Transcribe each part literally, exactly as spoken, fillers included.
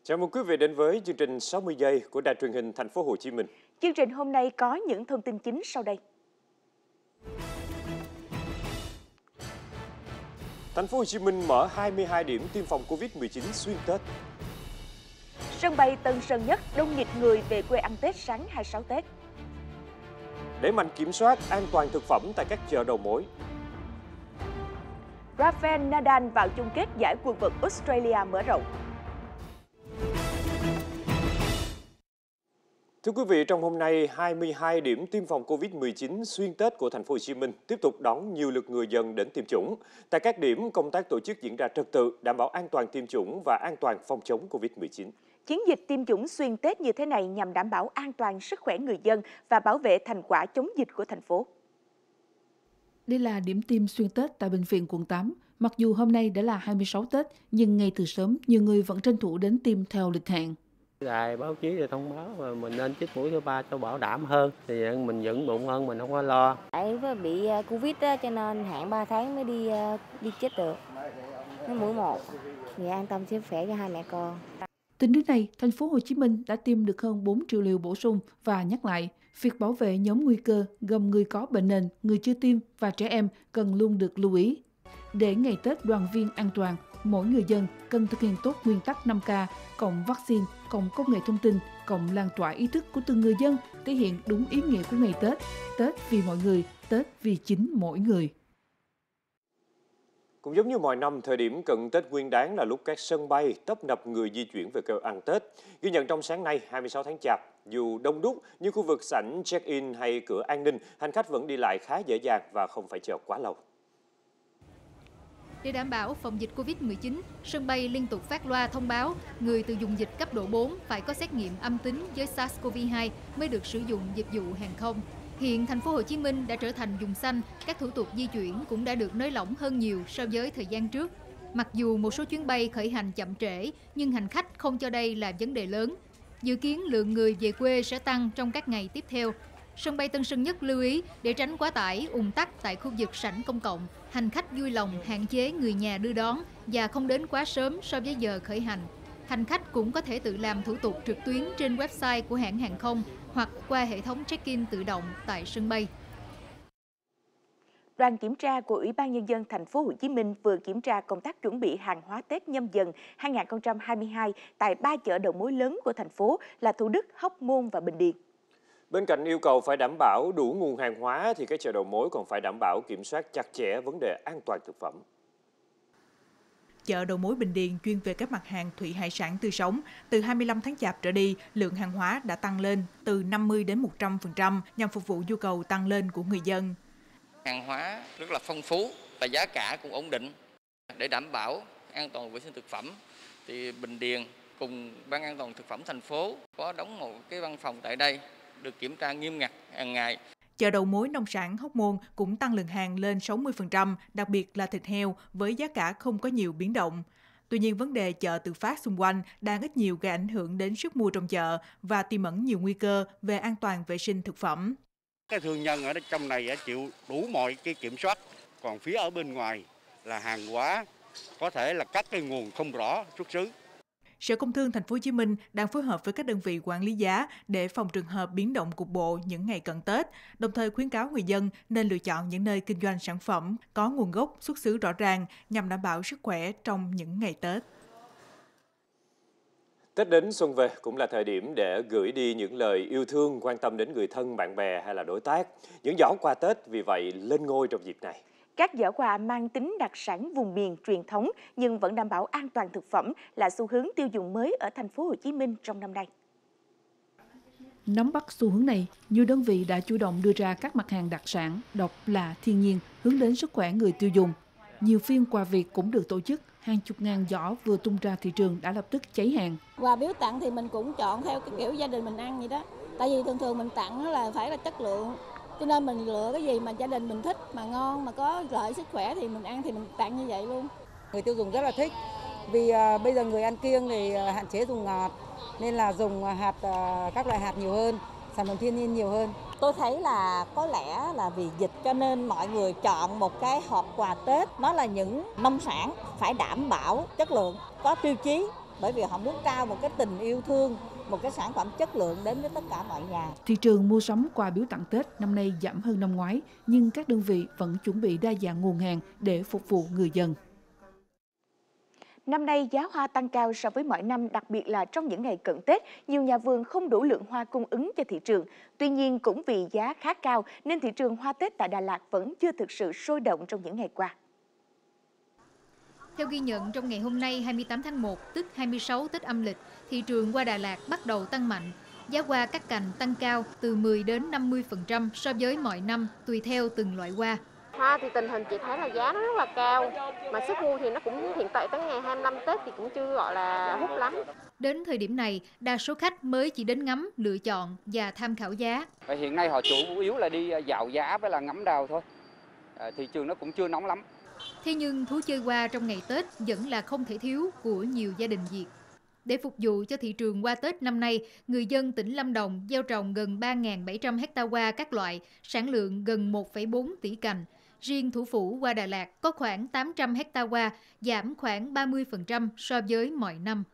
Chào mừng quý vị đến với chương trình sáu mươi giây của Đài truyền hình Thành phố Hồ Chí Minh. Chương trình hôm nay có những thông tin chính sau đây. Thành phố Hồ Chí Minh mở hai mươi hai điểm tiêm phòng Covid mười chín xuyên Tết. Sân bay Tân Sơn Nhất đông nghịt người về quê ăn Tết sáng hai mươi sáu Tết. Đẩy mạnh kiểm soát an toàn thực phẩm tại các chợ đầu mối. Rafael Nadal vào chung kết giải quần vợt Australia mở rộng. Thưa quý vị, trong hôm nay, hai mươi hai điểm tiêm phòng Covid mười chín xuyên Tết của Thành phố Hồ Chí Minh tiếp tục đón nhiều lượt người dân đến tiêm chủng. Tại các điểm, công tác tổ chức diễn ra trật tự, đảm bảo an toàn tiêm chủng và an toàn phòng chống Covid mười chín. Chiến dịch tiêm chủng xuyên Tết như thế này nhằm đảm bảo an toàn sức khỏe người dân và bảo vệ thành quả chống dịch của thành phố. Đây là điểm tiêm xuyên Tết tại Bệnh viện quận tám. Mặc dù hôm nay đã là hai mươi sáu Tết, nhưng ngay từ sớm, nhiều người vẫn tranh thủ đến tiêm theo lịch hẹn. Đài báo chí thì thông báo mà mình nên chích mũi thứ ba cho bảo đảm hơn, thì mình vững bụng hơn, mình không có lo. Tại bị Covid á, cho nên hạn ba tháng mới đi đi chích được. Cái mũi một thì an tâm sức khỏe cho hai mẹ con. Tính đến nay, Thành phố Hồ Chí Minh đã tiêm được hơn bốn triệu liều bổ sung và nhắc lại, việc bảo vệ nhóm nguy cơ gồm người có bệnh nền, người chưa tiêm và trẻ em cần luôn được lưu ý. Để ngày Tết đoàn viên an toàn, mỗi người dân cần thực hiện tốt nguyên tắc năm K, cộng vaccine, cộng công nghệ thông tin, cộng lan tỏa ý thức của từng người dân, thể hiện đúng ý nghĩa của ngày Tết. Tết vì mọi người, Tết vì chính mỗi người. Cũng giống như mọi năm, thời điểm cận Tết Nguyên đán là lúc các sân bay tấp nập người di chuyển về quê ăn Tết. Ghi nhận trong sáng nay, hai mươi sáu tháng Chạp, dù đông đúc như khu vực sảnh check-in hay cửa an ninh, hành khách vẫn đi lại khá dễ dàng và không phải chờ quá lâu. Để đảm bảo phòng dịch Covid mười chín, sân bay liên tục phát loa thông báo người từ vùng dịch cấp độ bốn phải có xét nghiệm âm tính với SARS-xê o vê hai mới được sử dụng dịch vụ hàng không. Hiện Thành phố Hồ Chí Minh đã trở thành vùng xanh, các thủ tục di chuyển cũng đã được nới lỏng hơn nhiều so với thời gian trước. Mặc dù một số chuyến bay khởi hành chậm trễ, nhưng hành khách không cho đây là vấn đề lớn. Dự kiến lượng người về quê sẽ tăng trong các ngày tiếp theo. Sân bay Tân Sơn Nhất lưu ý để tránh quá tải, ùn tắc tại khu vực sảnh công cộng, hành khách vui lòng hạn chế người nhà đưa đón và không đến quá sớm so với giờ khởi hành. Hành khách cũng có thể tự làm thủ tục trực tuyến trên website của hãng hàng không hoặc qua hệ thống check-in tự động tại sân bay. Đoàn kiểm tra của Ủy ban Nhân dân Thành phố Hồ Chí Minh vừa kiểm tra công tác chuẩn bị hàng hóa Tết Nhâm Dần hai nghìn không trăm hai mươi hai tại ba chợ đầu mối lớn của thành phố là Thủ Đức, Hóc Môn và Bình Điền. Bên cạnh yêu cầu phải đảm bảo đủ nguồn hàng hóa thì các chợ đầu mối còn phải đảm bảo kiểm soát chặt chẽ vấn đề an toàn thực phẩm. Chợ đầu mối Bình Điền chuyên về các mặt hàng thủy hải sản tươi sống, từ hai mươi lăm tháng Chạp trở đi, lượng hàng hóa đã tăng lên từ năm mươi đến một trăm phần trăm nhằm phục vụ nhu cầu tăng lên của người dân. Hàng hóa rất là phong phú và giá cả cũng ổn định. Để đảm bảo an toàn vệ sinh thực phẩm thì Bình Điền cùng Ban An toàn thực phẩm thành phố có đóng một cái văn phòng tại đây, được kiểm tra nghiêm ngặt hàng ngày. Chợ đầu mối nông sản Hóc Môn cũng tăng lượng hàng lên sáu mươi phần trăm, đặc biệt là thịt heo với giá cả không có nhiều biến động. Tuy nhiên, vấn đề chợ tự phát xung quanh đang ít nhiều gây ảnh hưởng đến sức mua trong chợ và tiềm ẩn nhiều nguy cơ về an toàn vệ sinh thực phẩm. Cái thương nhân ở trong này chịu đủ mọi cái kiểm soát, còn phía ở bên ngoài là hàng hóa có thể là các cái nguồn không rõ xuất xứ. Sở Công Thương Thành phố Hồ Chí Minh đang phối hợp với các đơn vị quản lý giá để phòng trường hợp biến động cục bộ những ngày cận Tết, đồng thời khuyến cáo người dân nên lựa chọn những nơi kinh doanh sản phẩm có nguồn gốc xuất xứ rõ ràng nhằm đảm bảo sức khỏe trong những ngày Tết. Tết đến xuân về cũng là thời điểm để gửi đi những lời yêu thương, quan tâm đến người thân, bạn bè hay là đối tác. Những giỏ quà Tết vì vậy lên ngôi trong dịp này. Các giỏ quà mang tính đặc sản vùng miền truyền thống nhưng vẫn đảm bảo an toàn thực phẩm là xu hướng tiêu dùng mới ở Thành phố Hồ Chí Minh trong năm nay. Nắm bắt xu hướng này, nhiều đơn vị đã chủ động đưa ra các mặt hàng đặc sản, độc lạ, thiên nhiên hướng đến sức khỏe người tiêu dùng. Nhiều phiên quà Việt cũng được tổ chức, hàng chục ngàn giỏ vừa tung ra thị trường đã lập tức cháy hàng. Quà biếu tặng thì mình cũng chọn theo cái kiểu gia đình mình ăn vậy đó. Tại vì thường thường mình tặng là phải là chất lượng. Cho nên mình lựa cái gì mà gia đình mình thích, mà ngon, mà có lợi sức khỏe thì mình ăn thì mình tặng như vậy luôn. Người tiêu dùng rất là thích vì uh, bây giờ người ăn kiêng thì uh, hạn chế dùng ngọt nên là dùng hạt uh, các loại hạt nhiều hơn, sản phẩm thiên nhiên nhiều hơn. Tôi thấy là có lẽ là vì dịch cho nên mọi người chọn một cái hộp quà Tết, nó là những nông sản phải đảm bảo chất lượng, có tiêu chí bởi vì họ muốn trao một cái tình yêu thương, một cái sản phẩm chất lượng đến với tất cả mọi nhà. Thị trường mua sắm quà biếu tặng Tết năm nay giảm hơn năm ngoái, nhưng các đơn vị vẫn chuẩn bị đa dạng nguồn hàng để phục vụ người dân. Năm nay giá hoa tăng cao so với mọi năm, đặc biệt là trong những ngày cận Tết, nhiều nhà vườn không đủ lượng hoa cung ứng cho thị trường. Tuy nhiên, cũng vì giá khá cao nên thị trường hoa Tết tại Đà Lạt vẫn chưa thực sự sôi động trong những ngày qua. Theo ghi nhận, trong ngày hôm nay hai mươi tám tháng một, tức hai mươi sáu Tết âm lịch, thị trường hoa Đà Lạt bắt đầu tăng mạnh. Giá hoa các cành tăng cao từ mười đến năm mươi phần trăm so với mọi năm, tùy theo từng loại hoa. Hoa thì tình hình chị thấy là giá nó rất là cao, mà sức mua thì nó cũng hiện tại tới ngày hai mươi lăm Tết thì cũng chưa gọi là hút lắm. Đến thời điểm này, đa số khách mới chỉ đến ngắm, lựa chọn và tham khảo giá. Hiện nay họ chủ yếu là đi dạo giá với là ngắm đào thôi. À, thị trường nó cũng chưa nóng lắm. Thế nhưng thú chơi hoa trong ngày Tết vẫn là không thể thiếu của nhiều gia đình Việt. Để phục vụ cho thị trường hoa Tết năm nay, người dân tỉnh Lâm Đồng gieo trồng gần ba nghìn bảy trăm héc ta hoa các loại, sản lượng gần một phẩy bốn tỷ cành. Riêng thủ phủ hoa Đà Lạt có khoảng tám trăm héc ta hoa, giảm khoảng ba mươi phần trăm so với mọi năm.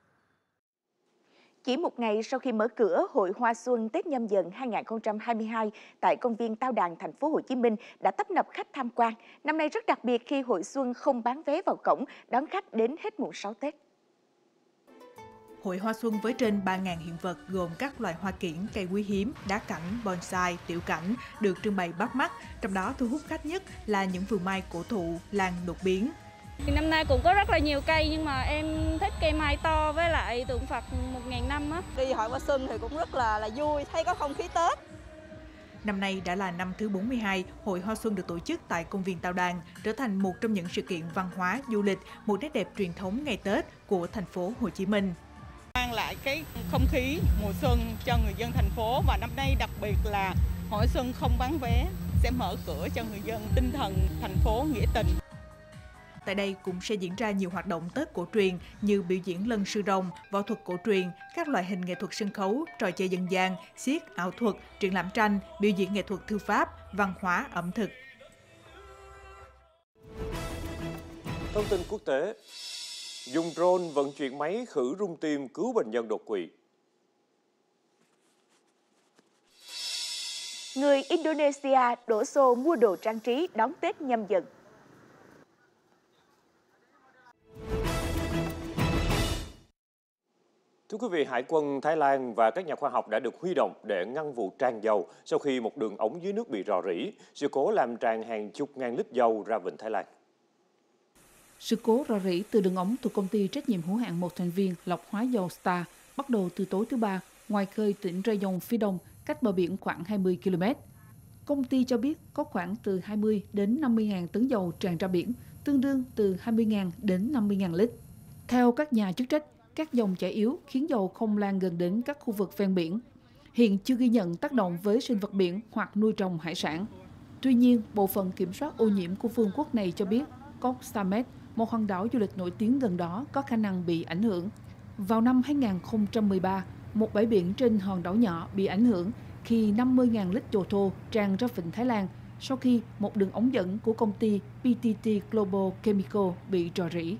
Chỉ một ngày sau khi mở cửa, Hội Hoa Xuân Tết Nhâm Dần hai nghìn không trăm hai mươi hai tại công viên Tao Đàn, thành phố Hồ Chí Minh đã tấp nập khách tham quan. Năm nay rất đặc biệt khi Hội Xuân không bán vé vào cổng, đón khách đến hết mùng sáu Tết. Hội Hoa Xuân với trên ba nghìn hiện vật gồm các loài hoa kiểng, cây quý hiếm, đá cảnh, bonsai, tiểu cảnh được trưng bày bắt mắt, trong đó thu hút khách nhất là những vườn mai cổ thụ, lan đột biến. Thì năm nay cũng có rất là nhiều cây nhưng mà em thích cây mai to với lại tượng Phật một nghìn năm á. Đi Hội Hoa Xuân thì cũng rất là là vui, thấy có không khí Tết. Năm nay đã là năm thứ bốn mươi hai, Hội Hoa Xuân được tổ chức tại công viên Tao Đàn, trở thành một trong những sự kiện văn hóa, du lịch, một nét đẹp truyền thống ngày Tết của thành phố Hồ Chí Minh. Mang lại cái không khí mùa xuân cho người dân thành phố, và năm nay đặc biệt là Hội Xuân không bán vé, sẽ mở cửa cho người dân, tinh thần thành phố nghĩa tình. Tại đây cũng sẽ diễn ra nhiều hoạt động Tết cổ truyền như biểu diễn lân sư rồng, võ thuật cổ truyền, các loại hình nghệ thuật sân khấu, trò chơi dân gian, xiếc, ảo thuật, triển lãm tranh, biểu diễn nghệ thuật thư pháp, văn hóa, ẩm thực. Thông tin quốc tế. Dùng drone vận chuyển máy khử rung tim cứu bệnh nhân đột quỵ. Người Indonesia đổ xô mua đồ trang trí đón Tết Nhâm Dần. Thưa quý vị, Hải quân Thái Lan và các nhà khoa học đã được huy động để ngăn vụ tràn dầu sau khi một đường ống dưới nước bị rò rỉ. Sự cố làm tràn hàng chục ngàn lít dầu ra vịnh Thái Lan. Sự cố rò rỉ từ đường ống thuộc công ty trách nhiệm hữu hạn một thành viên lọc hóa dầu Star bắt đầu từ tối thứ Ba, ngoài khơi tỉnh Rayong phía đông, cách bờ biển khoảng hai mươi ki lô mét. Công ty cho biết có khoảng từ hai mươi đến năm mươi nghìn tấn dầu tràn ra biển, tương đương từ hai mươi nghìn đến năm mươi nghìn lít. Theo các nhà chức trách, các dòng chảy yếu khiến dầu không lan gần đến các khu vực ven biển. Hiện chưa ghi nhận tác động với sinh vật biển hoặc nuôi trồng hải sản. Tuy nhiên, Bộ phận Kiểm soát ô nhiễm của vương quốc này cho biết Koh Samet, một hòn đảo du lịch nổi tiếng gần đó, có khả năng bị ảnh hưởng. Vào năm hai nghìn không trăm mười ba, một bãi biển trên hòn đảo nhỏ bị ảnh hưởng khi năm mươi nghìn lít dầu thô tràn ra vịnh Thái Lan sau khi một đường ống dẫn của công ty pê tê tê Global Chemical bị rò rỉ.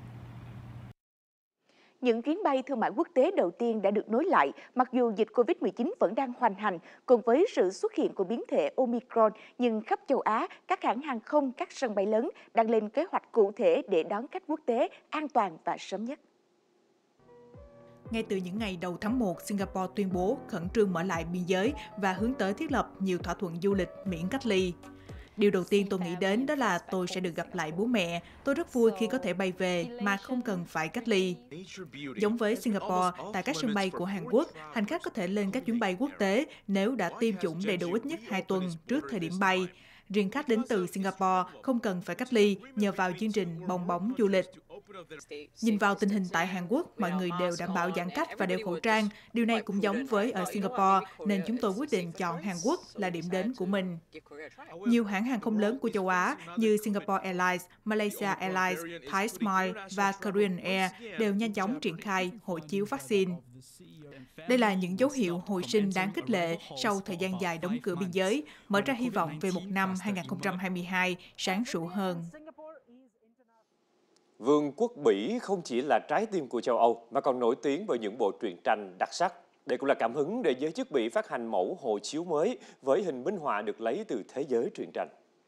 Những chuyến bay thương mại quốc tế đầu tiên đã được nối lại, mặc dù dịch Covid mười chín vẫn đang hoành hành, cùng với sự xuất hiện của biến thể Omicron, nhưng khắp châu Á, các hãng hàng không, các sân bay lớn đang lên kế hoạch cụ thể để đón khách quốc tế an toàn và sớm nhất. Ngay từ những ngày đầu tháng một, Singapore tuyên bố khẩn trương mở lại biên giới và hướng tới thiết lập nhiều thỏa thuận du lịch miễn cách ly. Điều đầu tiên tôi nghĩ đến đó là tôi sẽ được gặp lại bố mẹ. Tôi rất vui khi có thể bay về mà không cần phải cách ly. Giống với Singapore, tại các sân bay của Hàn Quốc, hành khách có thể lên các chuyến bay quốc tế nếu đã tiêm chủng đầy đủ ít nhất hai tuần trước thời điểm bay. Riêng khách đến từ Singapore không cần phải cách ly nhờ vào chương trình bong bóng du lịch. Nhìn vào tình hình tại Hàn Quốc, mọi người đều đảm bảo giãn cách và đeo khẩu trang. Điều này cũng giống với ở Singapore, nên chúng tôi quyết định chọn Hàn Quốc là điểm đến của mình. Nhiều hãng hàng không lớn của châu Á như Singapore Airlines, Malaysia Airlines, Thai Smile và Korean Air đều nhanh chóng triển khai hộ chiếu vaccine. Đây là những dấu hiệu hồi sinh đáng khích lệ sau thời gian dài đóng cửa biên giới, mở ra hy vọng về một năm hai nghìn không trăm hai mươi hai sáng sủa hơn. Vương quốc Bỉ không chỉ là trái tim của châu Âu mà còn nổi tiếng bởi những bộ truyện tranh đặc sắc. Đây cũng là cảm hứng để giới chức Bỉ phát hành mẫu hộ chiếu mới với hình minh họa được lấy từ thế giới truyện tranh.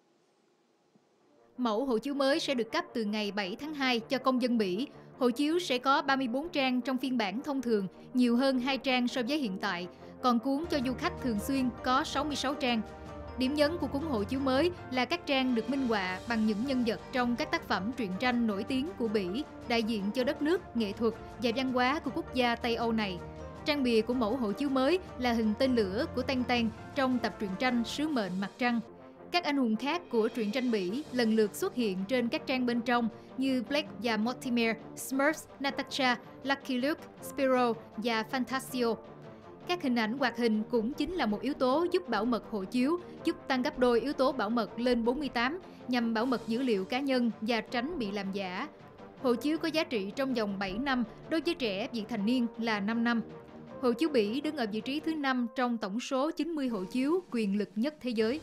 Mẫu hộ chiếu mới sẽ được cấp từ ngày bảy tháng hai cho công dân Bỉ. Hộ chiếu sẽ có ba mươi bốn trang trong phiên bản thông thường, nhiều hơn hai trang so với hiện tại. Còn cuốn cho du khách thường xuyên có sáu mươi sáu trang. Điểm nhấn của cuốn hộ chiếu mới là các trang được minh họa bằng những nhân vật trong các tác phẩm truyện tranh nổi tiếng của Bỉ, đại diện cho đất nước, nghệ thuật và văn hóa của quốc gia Tây Âu này. Trang bìa của mẫu hộ chiếu mới là hình tên lửa của Tan Tan trong tập truyện tranh Sứ mệnh mặt trăng. Các anh hùng khác của truyện tranh Bỉ lần lượt xuất hiện trên các trang bên trong như Blake và Mortimer, Smurfs, Natasha, Lucky Luke, Spiro và Fantasio. Các hình ảnh hoạt hình cũng chính là một yếu tố giúp bảo mật hộ chiếu, giúp tăng gấp đôi yếu tố bảo mật lên bốn mươi tám nhằm bảo mật dữ liệu cá nhân và tránh bị làm giả. Hộ chiếu có giá trị trong vòng bảy năm, đối với trẻ vị thành niên là năm năm. Hộ chiếu Bỉ đứng ở vị trí thứ năm trong tổng số chín mươi hộ chiếu quyền lực nhất thế giới.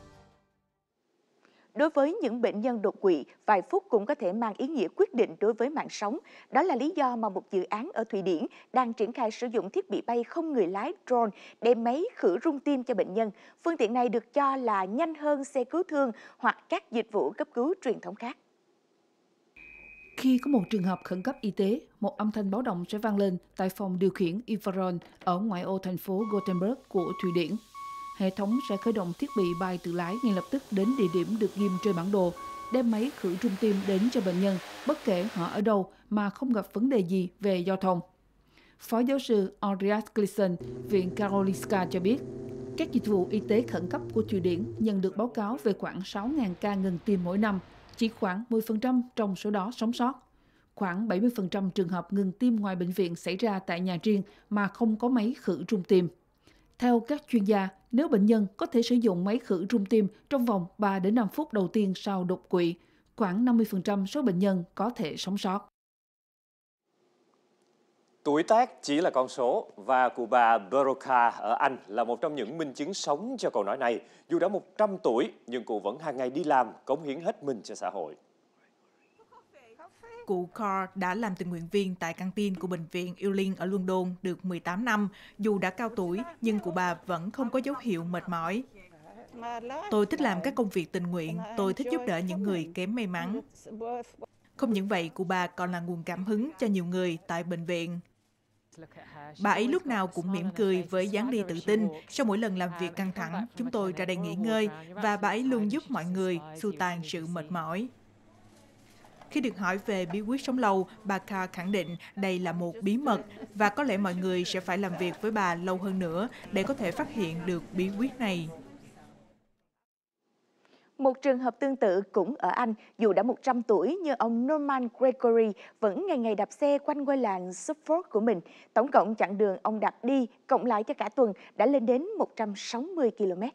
Đối với những bệnh nhân đột quỵ, vài phút cũng có thể mang ý nghĩa quyết định đối với mạng sống. Đó là lý do mà một dự án ở Thụy Điển đang triển khai sử dụng thiết bị bay không người lái drone để máy khử rung tim cho bệnh nhân. Phương tiện này được cho là nhanh hơn xe cứu thương hoặc các dịch vụ cấp cứu truyền thống khác. Khi có một trường hợp khẩn cấp y tế, một âm thanh báo động sẽ vang lên tại phòng điều khiển Yverdon ở ngoại ô thành phố Gothenburg của Thụy Điển. Hệ thống sẽ khởi động thiết bị bay tự lái ngay lập tức đến địa điểm được ghim trên bản đồ, đem máy khử rung tim đến cho bệnh nhân, bất kể họ ở đâu mà không gặp vấn đề gì về giao thông. Phó giáo sư Andreas Gleason, Viện Karolinska cho biết, các dịch vụ y tế khẩn cấp của Thụy Điển nhận được báo cáo về khoảng sáu nghìn ca ngừng tim mỗi năm, chỉ khoảng mười phần trăm trong số đó sống sót. Khoảng bảy mươi phần trăm trường hợp ngừng tim ngoài bệnh viện xảy ra tại nhà riêng mà không có máy khử rung tim. Theo các chuyên gia, nếu bệnh nhân có thể sử dụng máy khử rung tim trong vòng ba đến năm phút đầu tiên sau đột quỵ, khoảng năm mươi phần trăm số bệnh nhân có thể sống sót. Tuổi tác chỉ là con số và cụ bà Berocca ở Anh là một trong những minh chứng sống cho câu nói này. Dù đã một trăm tuổi nhưng cụ vẫn hàng ngày đi làm, cống hiến hết mình cho xã hội. Cụ Carr đã làm tình nguyện viên tại căng tin của bệnh viện Ealing ở London được mười tám năm. Dù đã cao tuổi, nhưng cụ bà vẫn không có dấu hiệu mệt mỏi. Tôi thích làm các công việc tình nguyện, tôi thích giúp đỡ những người kém may mắn. Không những vậy, cụ bà còn là nguồn cảm hứng cho nhiều người tại bệnh viện. Bà ấy lúc nào cũng mỉm cười với dáng đi tự tin. Sau mỗi lần làm việc căng thẳng, chúng tôi ra đây nghỉ ngơi và bà ấy luôn giúp mọi người xua tan sự mệt mỏi. Khi được hỏi về bí quyết sống lâu, bà Carr khẳng định đây là một bí mật và có lẽ mọi người sẽ phải làm việc với bà lâu hơn nữa để có thể phát hiện được bí quyết này. Một trường hợp tương tự cũng ở Anh, dù đã một trăm tuổi nhưng ông Norman Gregory vẫn ngày ngày đạp xe quanh ngôi làng Suffolk của mình. Tổng cộng chặng đường ông đạp đi, cộng lại cho cả tuần đã lên đến một trăm sáu mươi ki lô mét.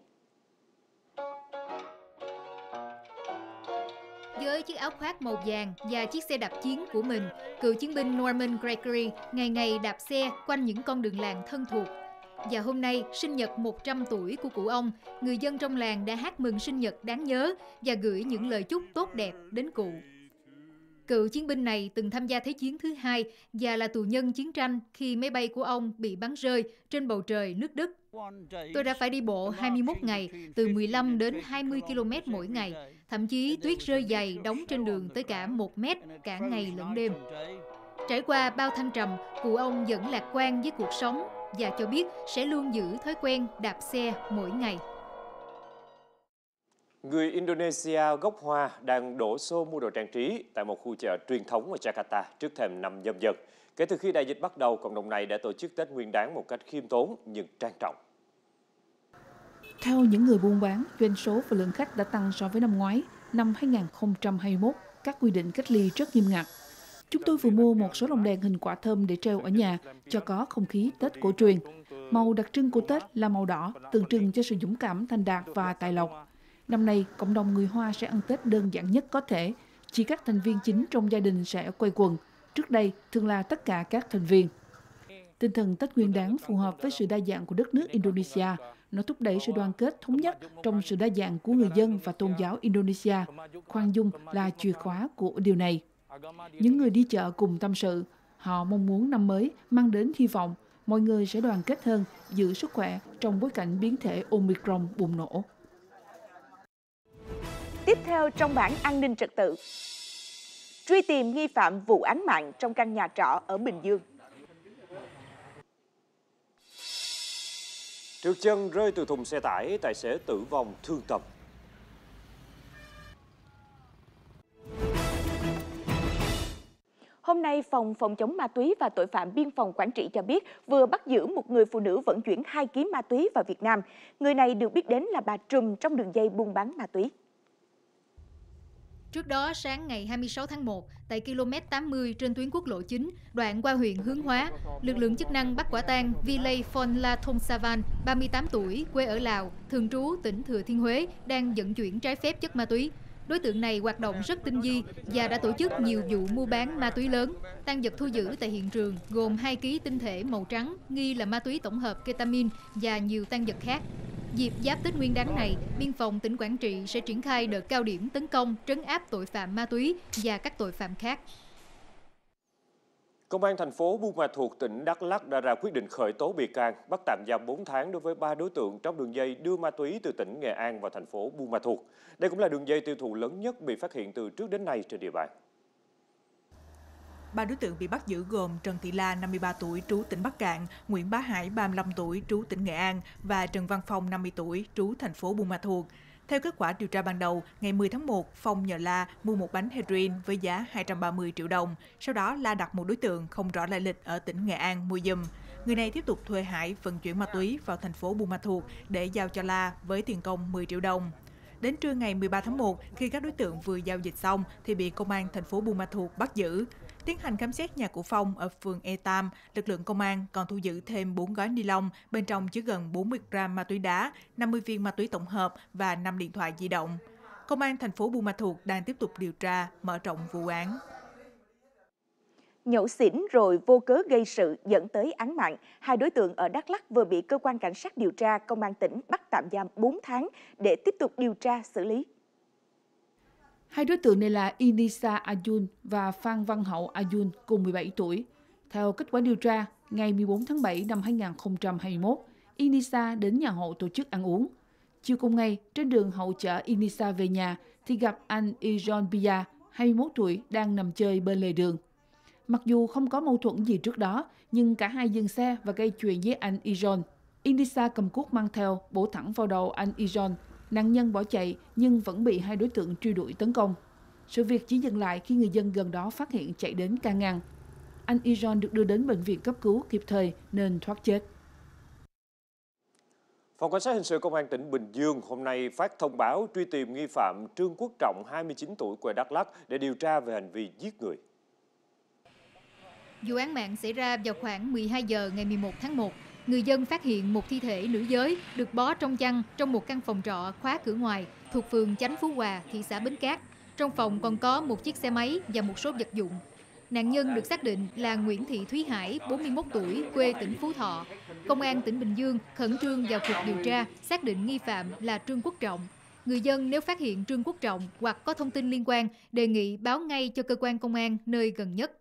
Với chiếc áo khoác màu vàng và chiếc xe đạp chiến của mình, cựu chiến binh Norman Gregory ngày ngày đạp xe quanh những con đường làng thân thuộc. Và hôm nay, sinh nhật một trăm tuổi của cụ ông, người dân trong làng đã hát mừng sinh nhật đáng nhớ và gửi những lời chúc tốt đẹp đến cụ. Cựu chiến binh này từng tham gia Thế chiến thứ hai và là tù nhân chiến tranh khi máy bay của ông bị bắn rơi trên bầu trời nước Đức. Tôi đã phải đi bộ hai mươi mốt ngày, từ mười lăm đến hai mươi ki lô mét mỗi ngày. Thậm chí tuyết rơi dày đóng trên đường tới cả một mét cả ngày lẫn đêm. Trải qua bao thăng trầm, cụ ông vẫn lạc quan với cuộc sống và cho biết sẽ luôn giữ thói quen đạp xe mỗi ngày. Người Indonesia gốc Hoa đang đổ xô mua đồ trang trí tại một khu chợ truyền thống ở Jakarta trước thềm năm Nhâm Dần. Kể từ khi đại dịch bắt đầu, cộng đồng này đã tổ chức Tết Nguyên đán một cách khiêm tốn nhưng trang trọng. Theo những người buôn bán, doanh số và lượng khách đã tăng so với năm ngoái. Năm hai nghìn không trăm hai mươi mốt, các quy định cách ly rất nghiêm ngặt. Chúng tôi vừa mua một số lồng đèn hình quả thơm để treo ở nhà cho có không khí Tết cổ truyền. Màu đặc trưng của Tết là màu đỏ, tượng trưng cho sự dũng cảm, thành đạt và tài lộc. Năm nay, cộng đồng người Hoa sẽ ăn Tết đơn giản nhất có thể. Chỉ các thành viên chính trong gia đình sẽ quây quần. Trước đây, thường là tất cả các thành viên. Tinh thần Tết Nguyên đán phù hợp với sự đa dạng của đất nước Indonesia. Nó thúc đẩy sự đoàn kết thống nhất trong sự đa dạng của người dân và tôn giáo Indonesia. Khoan dung là chìa khóa của điều này. Những người đi chợ cùng tâm sự, họ mong muốn năm mới mang đến hy vọng mọi người sẽ đoàn kết hơn, giữ sức khỏe trong bối cảnh biến thể Omicron bùng nổ. Tiếp theo trong bản an ninh trật tự, truy tìm nghi phạm vụ án mạng trong căn nhà trọ ở Bình Dương. Trượt chân rơi từ thùng xe tải, tài xế tử vong thương tâm. Hôm nay, Phòng Phòng chống ma túy và Tội phạm Biên phòng Quảng Trị cho biết vừa bắt giữ một người phụ nữ vận chuyển hai ki lô gam ma túy vào Việt Nam. Người này được biết đến là bà trùm trong đường dây buôn bán ma túy. Trước đó, sáng ngày hai mươi sáu tháng một, tại ki lô mét tám mươi trên tuyến quốc lộ chín, đoạn qua huyện Hướng Hóa, lực lượng chức năng bắt quả tang Vilay Phonla Thongsavan, ba mươi tám tuổi, quê ở Lào, thường trú tỉnh Thừa Thiên Huế, đang vận chuyển trái phép chất ma túy. Đối tượng này hoạt động rất tinh vi và đã tổ chức nhiều vụ mua bán ma túy lớn. Tang vật thu giữ tại hiện trường gồm hai ki lô gam tinh thể màu trắng nghi là ma túy tổng hợp ketamin và nhiều tang vật khác. Dịp giáp Tết Nguyên đán này, Biên phòng tỉnh Quảng Trị sẽ triển khai đợt cao điểm tấn công, trấn áp tội phạm ma túy và các tội phạm khác. Công an thành phố Buôn Ma Thuột, tỉnh Đắk Lắk đã ra quyết định khởi tố bị can, bắt tạm giam bốn tháng đối với ba đối tượng trong đường dây đưa ma túy từ tỉnh Nghệ An vào thành phố Buôn Ma Thuột. Đây cũng là đường dây tiêu thụ lớn nhất bị phát hiện từ trước đến nay trên địa bàn. Ba đối tượng bị bắt giữ gồm Trần Thị La, năm mươi ba tuổi, trú tỉnh Bắc Kạn, Nguyễn Bá Hải, ba mươi lăm tuổi, trú tỉnh Nghệ An và Trần Văn Phong, năm mươi tuổi, trú thành phố Buôn Ma Thuột. Theo kết quả điều tra ban đầu, ngày mười tháng một, Phong nhờ La mua một bánh heroin với giá hai trăm ba mươi triệu đồng. Sau đó, La đặt một đối tượng không rõ lai lịch ở tỉnh Nghệ An mua giùm. Người này tiếp tục thuê Hải vận chuyển ma túy vào thành phố Buôn Ma Thuột để giao cho La với tiền công mười triệu đồng. Đến trưa ngày mười ba tháng một, khi các đối tượng vừa giao dịch xong thì bị công an thành phố Buôn Ma Thuột bắt giữ. Tiến hành khám xét nhà của Phong ở phường E Tam, lực lượng công an còn thu giữ thêm bốn gói ni lông, bên trong chứa gần bốn mươi gram ma túy đá, năm mươi viên ma túy tổng hợp và năm điện thoại di động. Công an thành phố Buôn Ma Thuột đang tiếp tục điều tra, mở rộng vụ án. Nhậu xỉn rồi vô cớ gây sự dẫn tới án mạng, hai đối tượng ở Đắk Lắk vừa bị cơ quan cảnh sát điều tra công an tỉnh bắt tạm giam bốn tháng để tiếp tục điều tra xử lý. Hai đối tượng này là Inisa Ayun và Phan Văn Hậu Ayun, cùng mười bảy tuổi. Theo kết quả điều tra, ngày mười bốn tháng bảy năm hai nghìn không trăm hai mươi mốt, Inisa đến nhà Hậu tổ chức ăn uống. Chiều cùng ngày, trên đường Hậu chở Inisa về nhà thì gặp anh Ijon Bia, hai mươi mốt tuổi, đang nằm chơi bên lề đường. Mặc dù không có mâu thuẫn gì trước đó, nhưng cả hai dừng xe và gây chuyện với anh Ijon. Inisa cầm cuốc mang theo, bổ thẳng vào đầu anh Ijon. Nạn nhân bỏ chạy nhưng vẫn bị hai đối tượng truy đuổi tấn công. Sự việc chỉ dừng lại khi người dân gần đó phát hiện chạy đến can ngăn. Anh Ijon được đưa đến bệnh viện cấp cứu kịp thời nên thoát chết. Phòng Cảnh sát Hình sự Công an tỉnh Bình Dương hôm nay phát thông báo truy tìm nghi phạm Trương Quốc Trọng, hai mươi chín tuổi, quê Đắk Lắk để điều tra về hành vi giết người. Vụ án mạng xảy ra vào khoảng mười hai giờ ngày mười một tháng một. Người dân phát hiện một thi thể nữ giới được bó trong chăn trong một căn phòng trọ khóa cửa ngoài thuộc phường Chánh Phú Hòa, thị xã Bến Cát. Trong phòng còn có một chiếc xe máy và một số vật dụng. Nạn nhân được xác định là Nguyễn Thị Thúy Hải, bốn mươi mốt tuổi, quê tỉnh Phú Thọ. Công an tỉnh Bình Dương khẩn trương vào cuộc điều tra, xác định nghi phạm là Trương Quốc Trọng. Người dân nếu phát hiện Trương Quốc Trọng hoặc có thông tin liên quan, đề nghị báo ngay cho cơ quan công an nơi gần nhất.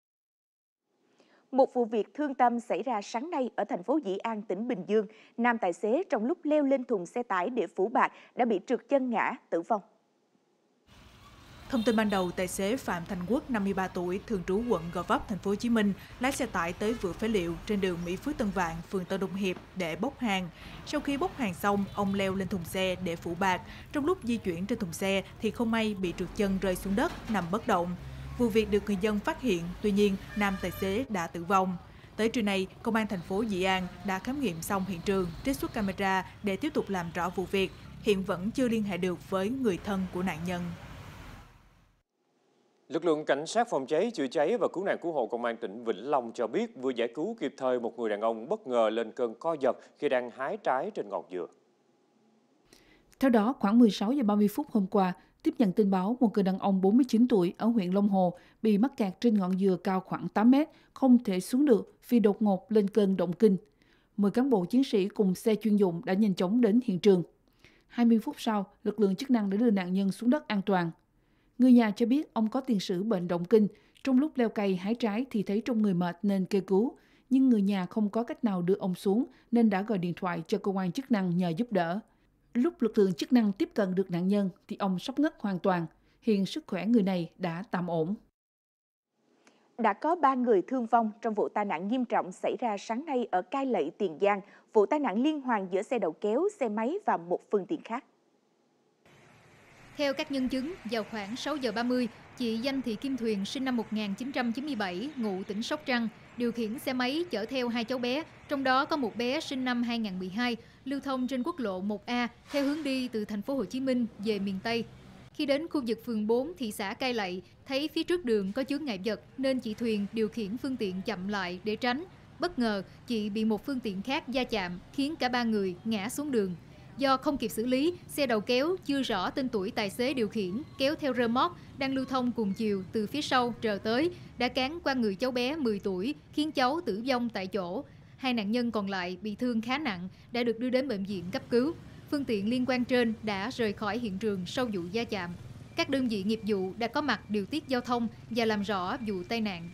Một vụ việc thương tâm xảy ra sáng nay ở thành phố Dĩ An, tỉnh Bình Dương. Nam tài xế trong lúc leo lên thùng xe tải để phủ bạc đã bị trượt chân ngã, tử vong. Thông tin ban đầu, tài xế Phạm Thành Quốc, năm mươi ba tuổi, thường trú quận Gò Vấp, thành phố Hồ Chí Minh, lái xe tải tới vựa phế liệu trên đường Mỹ Phước Tân Vạn, phường Tân Đông Hiệp để bốc hàng. Sau khi bốc hàng xong, ông leo lên thùng xe để phủ bạc. Trong lúc di chuyển trên thùng xe thì không may bị trượt chân rơi xuống đất, nằm bất động. Vụ việc được người dân phát hiện, tuy nhiên nam tài xế đã tử vong. Tới trưa nay, Công an thành phố Dĩ An đã khám nghiệm xong hiện trường, trích xuất camera để tiếp tục làm rõ vụ việc. Hiện vẫn chưa liên hệ được với người thân của nạn nhân. Lực lượng cảnh sát phòng cháy, chữa cháy và cứu nạn cứu hộ Công an tỉnh Vĩnh Long cho biết vừa giải cứu kịp thời một người đàn ông bất ngờ lên cơn co giật khi đang hái trái trên ngọn dừa. Theo đó, khoảng mười sáu giờ ba mươi phút hôm qua, tiếp nhận tin báo một người đàn ông bốn mươi chín tuổi ở huyện Long Hồ bị mắc kẹt trên ngọn dừa cao khoảng tám mét, không thể xuống được vì đột ngột lên cơn động kinh. mười cán bộ chiến sĩ cùng xe chuyên dụng đã nhanh chóng đến hiện trường. hai mươi phút sau, lực lượng chức năng đã đưa nạn nhân xuống đất an toàn. Người nhà cho biết ông có tiền sử bệnh động kinh. Trong lúc leo cây hái trái thì thấy trong người mệt nên kêu cứu. Nhưng người nhà không có cách nào đưa ông xuống nên đã gọi điện thoại cho cơ quan chức năng nhờ giúp đỡ. Lúc lực lượng chức năng tiếp cận được nạn nhân thì ông sốc ngất hoàn toàn. Hiện sức khỏe người này đã tạm ổn. Đã có ba người thương vong trong vụ tai nạn nghiêm trọng xảy ra sáng nay ở Cai Lậy, Tiền Giang. Vụ tai nạn liên hoàn giữa xe đầu kéo, xe máy và một phương tiện khác. Theo các nhân chứng, vào khoảng sáu giờ ba mươi, chị Danh Thị Kim Thuyền sinh năm một nghìn chín trăm chín mươi bảy, ngụ tỉnh Sóc Trăng, điều khiển xe máy chở theo hai cháu bé, trong đó có một bé sinh năm hai nghìn không trăm mười hai, lưu thông trên quốc lộ một A theo hướng đi từ thành phố Hồ Chí Minh về miền Tây. Khi đến khu vực phường bốn thị xã Cai Lậy, thấy phía trước đường có chướng ngại vật nên chị Thuyền điều khiển phương tiện chậm lại để tránh. Bất ngờ, chị bị một phương tiện khác va chạm khiến cả ba người ngã xuống đường. Do không kịp xử lý, xe đầu kéo chưa rõ tên tuổi tài xế điều khiển kéo theo rơ moóc đang lưu thông cùng chiều từ phía sau trờ tới đã cán qua người cháu bé mười tuổi khiến cháu tử vong tại chỗ. Hai nạn nhân còn lại bị thương khá nặng đã được đưa đến bệnh viện cấp cứu. Phương tiện liên quan trên đã rời khỏi hiện trường sau vụ va chạm. Các đơn vị nghiệp vụ đã có mặt điều tiết giao thông và làm rõ vụ tai nạn.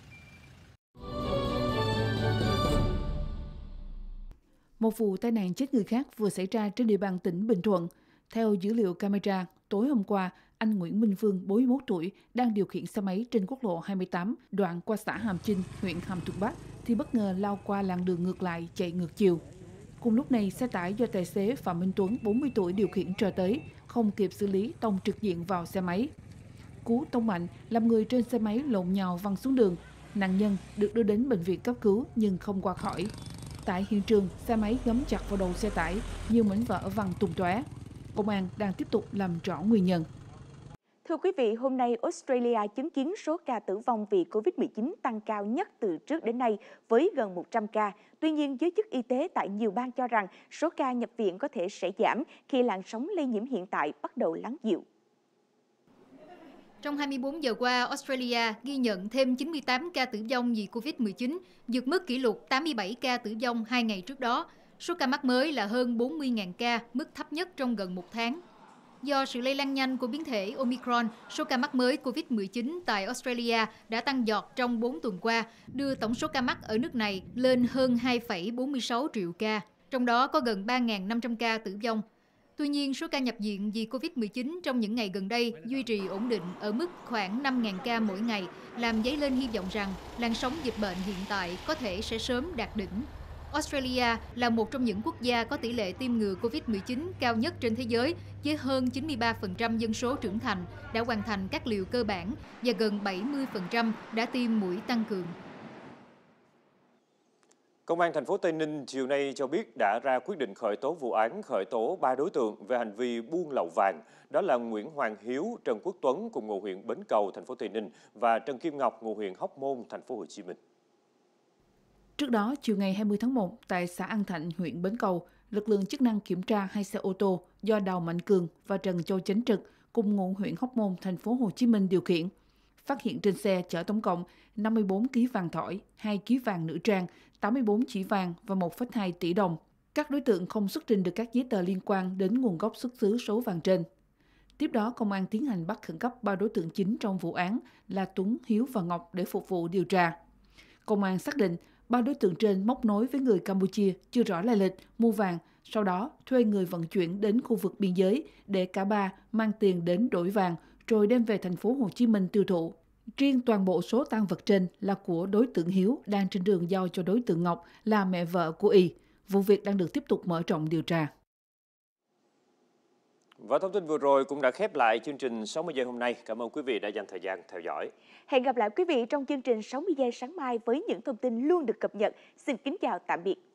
Một vụ tai nạn chết người khác vừa xảy ra trên địa bàn tỉnh Bình Thuận. Theo dữ liệu camera, tối hôm qua, anh Nguyễn Minh Phương, bốn mươi mốt tuổi, đang điều khiển xe máy trên quốc lộ hai mươi tám, đoạn qua xã Hàm Chinh, huyện Hàm Thuận Bắc, thì bất ngờ lao qua làn đường ngược lại chạy ngược chiều. Cùng lúc này, xe tải do tài xế Phạm Minh Tuấn, bốn mươi tuổi, điều khiển trở tới, không kịp xử lý tông trực diện vào xe máy. Cú tông mạnh làm người trên xe máy lộn nhào văng xuống đường. Nạn nhân được đưa đến bệnh viện cấp cứu nhưng không qua khỏi. Tại hiện trường, xe máy ngấm chặt vào đầu xe tải, nhiều mảnh vỡ văng tung tóe. Công an đang tiếp tục làm rõ nguyên nhân. Thưa quý vị, hôm nay Australia chứng kiến số ca tử vong vì Covid mười chín tăng cao nhất từ trước đến nay với gần một trăm ca. Tuy nhiên, giới chức y tế tại nhiều bang cho rằng số ca nhập viện có thể sẽ giảm khi làn sóng lây nhiễm hiện tại bắt đầu lắng dịu. Trong hai mươi bốn giờ qua, Australia ghi nhận thêm chín mươi tám ca tử vong vì Covid mười chín, vượt mức kỷ lục tám mươi bảy ca tử vong hai ngày trước đó. Số ca mắc mới là hơn bốn mươi nghìn ca, mức thấp nhất trong gần một tháng. Do sự lây lan nhanh của biến thể Omicron, số ca mắc mới Covid mười chín tại Australia đã tăng giọt trong bốn tuần qua, đưa tổng số ca mắc ở nước này lên hơn hai phẩy bốn mươi sáu triệu ca, trong đó có gần ba nghìn năm trăm ca tử vong. Tuy nhiên, số ca nhập viện vì Covid mười chín trong những ngày gần đây duy trì ổn định ở mức khoảng năm nghìn ca mỗi ngày, làm dấy lên hy vọng rằng làn sóng dịch bệnh hiện tại có thể sẽ sớm đạt đỉnh. Australia là một trong những quốc gia có tỷ lệ tiêm ngừa Covid mười chín cao nhất trên thế giới, với hơn chín mươi ba phần trăm dân số trưởng thành đã hoàn thành các liều cơ bản và gần bảy mươi phần trăm đã tiêm mũi tăng cường. Công an thành phố Tây Ninh chiều nay cho biết đã ra quyết định khởi tố vụ án khởi tố ba đối tượng về hành vi buôn lậu vàng. Đó là Nguyễn Hoàng Hiếu, Trần Quốc Tuấn cùng ngụ huyện Bến Cầu, thành phố Tây Ninh và Trần Kim Ngọc ngụ huyện Hóc Môn, thành phố Hồ Chí Minh. Trước đó, chiều ngày hai mươi tháng một, tại xã An Thạnh, huyện Bến Cầu, lực lượng chức năng kiểm tra hai xe ô tô do Đào Mạnh Cường và Trần Châu Chánh Trực cùng ngụ huyện Hóc Môn, thành phố Hồ Chí Minh điều khiển. Phát hiện trên xe chở tổng cộng năm mươi bốn ki lô gam vàng thỏi, hai ki lô gam vàng nữ trang, tám mươi bốn chỉ vàng và một phẩy hai tỷ đồng. Các đối tượng không xuất trình được các giấy tờ liên quan đến nguồn gốc xuất xứ số vàng trên. Tiếp đó, công an tiến hành bắt khẩn cấp ba đối tượng chính trong vụ án là Tuấn, Hiếu và Ngọc để phục vụ điều tra. Công an xác định ba đối tượng trên móc nối với người Campuchia chưa rõ lai lịch mua vàng, sau đó thuê người vận chuyển đến khu vực biên giới để cả ba mang tiền đến đổi vàng rồi đem về thành phố Hồ Chí Minh tiêu thụ. Riêng toàn bộ số tang vật trên là của đối tượng Hiếu đang trên đường giao cho đối tượng Ngọc là mẹ vợ của y. Vụ việc đang được tiếp tục mở rộng điều tra. Và thông tin vừa rồi cũng đã khép lại chương trình sáu mươi giây hôm nay. Cảm ơn quý vị đã dành thời gian theo dõi. Hẹn gặp lại quý vị trong chương trình sáu mươi giây sáng mai với những thông tin luôn được cập nhật. Xin kính chào tạm biệt.